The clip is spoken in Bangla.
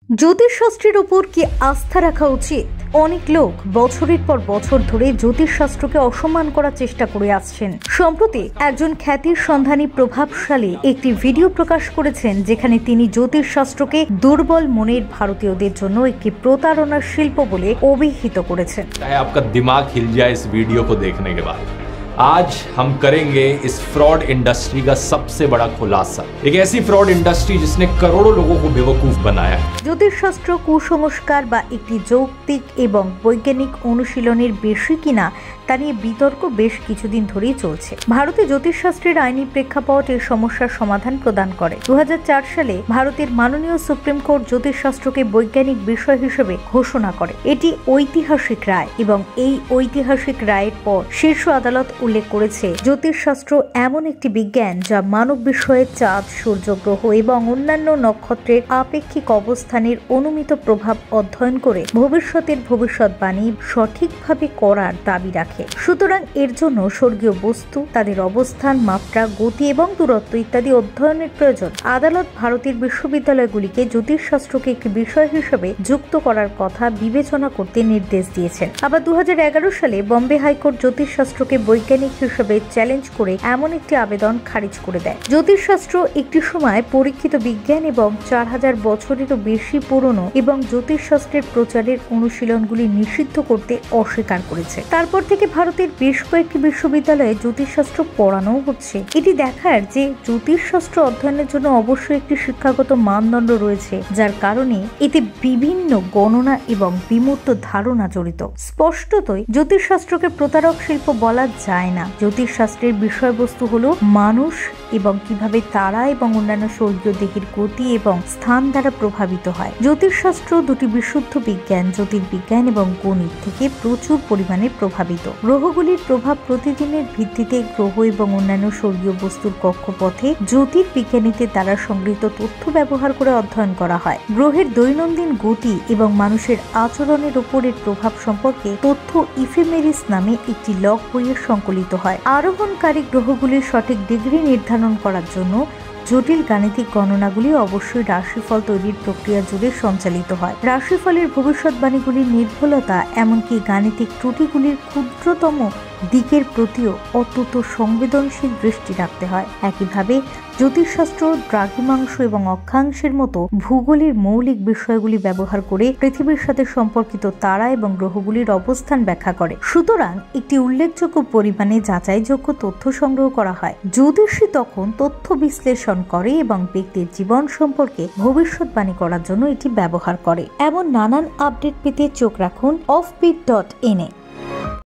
জ্যোতিষশাস্ত্রের উপর কি আস্থা রাখা উচিত? অনেক লোক বছরের পর বছর ধরে জ্যোতিষশাস্ত্রকে অসম্মান করার চেষ্টা করে আসছেন। সম্প্রতি একজন খ্যাতির সন্ধানী প্রভাবশালী একটি ভিডিও প্রকাশ করেছেন, যেখানে তিনি জ্যোতিষশাস্ত্রকে দুর্বল মনের ভারতীয়দের জন্য একটি প্রতারণার শিল্প বলে অভিহিত করেছেন। आपका दिमाग हिल जाए इस वीडियो को देखने के बाद। आज हम करेंगे इस फ्रॉड इंडस्ट्री का सबसे बड़ा खुलासा। एक ऐसी फ्रॉड इंडस्ट्री जिसने करोड़ों लोगों को बेवकूफ बनाया। জ্যোতিষশাস্ত্র কুসংস্কার বা একটি যৌক্তিক এবং বৈজ্ঞানিক অনুশীলনের বেশি কিনা তা নিয়ে বিতর্ক বেশ কিছুদিন ধরেই চলছে। ভারতে জ্যোতিষশাস্ত্রের আইনি প্রেক্ষাপট এই সমস্যার সমাধান প্রদান করে। 2004 সালে ভারতের মাননীয় সুপ্রিম কোর্ট জ্যোতিষশাস্ত্রকে বৈজ্ঞানিক বিষয় হিসেবে ঘোষণা করে। এটি ঐতিহাসিক রায় এবং এই ঐতিহাসিক রায়ের পর শীর্ষ আদালত উল্লেখ করেছে, জ্যোতিষশাস্ত্র এমন একটি বিজ্ঞান যা মানব বিষয়ে চাঁদ, সূর্য, গ্রহ এবং অন্যান্য নক্ষত্রের আপেক্ষিক অবস্থানের অনুমিত প্রভাব অধ্যয়ন করে ভবিষ্যতের ভবিষ্যৎবাণী সঠিকভাবে করার দাবি রাখে। সুতরাং এর জন্য স্বর্গীয় বস্তু, তাদের অবস্থান, মাত্রা, গতি এবং দূরত্ব ইত্যাদি অধ্যয়নের প্রয়োজন। আদালত ভারতের বিশ্ববিদ্যালয়গুলিকে জ্যোতিষশাস্ত্রকে একটি বিষয় হিসেবে যুক্ত করার কথা বিবেচনা করতে নির্দেশ দিয়েছেন। আবার 2011 সালে বম্বে হাইকোর্ট জ্যোতিষশাস্ত্রকে বৈজ্ঞানিক হিসেবে চ্যালেঞ্জ করে এমন একটি আবেদন খারিজ করে দেয়। জ্যোতিষশাস্ত্র একটি সময় পরীক্ষিত বিজ্ঞান এবং 4000 বছরেরও বেশি পুরনো এবং জ্যোতিষশাস্ত্রের প্রচারের অনুশীলনগুলি নিষিদ্ধ করতে অস্বীকার করেছে। তারপর থেকে ভারতের বেশ কয়েকটি বিশ্ববিদ্যালয়ে জ্যোতিষশাস্ত্র পড়ানো হচ্ছে। এটি দেখার যে জ্যোতিষশাস্ত্র অধ্যয়নের জন্য অবশ্যই একটি শিক্ষাগত মানদণ্ড রয়েছে, যার কারণে এতে বিভিন্ন গণনা এবং বিমূর্ত ধারণা জড়িত। স্পষ্টতই জ্যোতিষশাস্ত্রকে প্রতারক শিল্প বলা যায় না। জ্যোতিষশাস্ত্রের বিষয়বস্তু হলো মানুষ এবং কিভাবে তারা এবং অন্যান্য স্বর্গীয় দেহের গতি এবং স্থান দ্বারা প্রভাবিত হয়। জ্যোতিষশাস্ত্র দুটি বিশুদ্ধ বিজ্ঞান, জ্যোতির্বিজ্ঞান এবং গণিত থেকে প্রচুর পরিমাণে প্রভাবিত। গ্রহগুলির প্রভাব প্রতিদিনের ভিত্তিতে গ্রহ এবং অন্যান্য স্বর্গীয় বস্তুর কক্ষপথে জ্যোতির্বিজ্ঞানীদের দ্বারা সংগৃহীত তথ্য ব্যবহার করে অধ্যয়ন করা হয়। গ্রহের দৈনন্দিন গতি এবং মানুষের আচরণের উপরের প্রভাব সম্পর্কে তথ্য ইফেমেরিস নামে একটি লগ বইয়ে সংকলিত হয়। আরোহণকারী গ্রহগুলির সঠিক ডিগ্রি নির্ধারণ করার জন্য জটিল গাণিতিক গণনাগুলি অবশ্যই রাশিফল তৈরির প্রক্রিয়া জুড়ে সঞ্চালিত হয়। রাশিফলের ভবিষ্যৎবাণীগুলির নির্ভুলতা, এমনকি গাণিতিক ত্রুটিগুলির ক্ষুদ্রতম দিকের প্রতিও অত্যন্ত সংবেদনশীল দৃষ্টি রাখতে হয়। একইভাবে জ্যোতিষশাস্ত্র দ্রাঘিমাংশ এবং অক্ষাংশের মতো ভূগোলের মৌলিক বিষয়গুলি ব্যবহার করে পৃথিবীর সাথে সম্পর্কিত তারা এবং গ্রহগুলির অবস্থান ব্যাখ্যা করে। সুতরাং একটি উল্লেখযোগ্য পরিমাণে যাচাইযোগ্য তথ্য সংগ্রহ করা হয়। জ্যোতিষী তখন তথ্য বিশ্লেষণ করে এবং ব্যক্তির জীবন সম্পর্কে ভবিষ্যৎবাণী করার জন্য এটি ব্যবহার করে। এমন নানান আপডেট পেতে চোখ রাখুন offbeat.in-এ।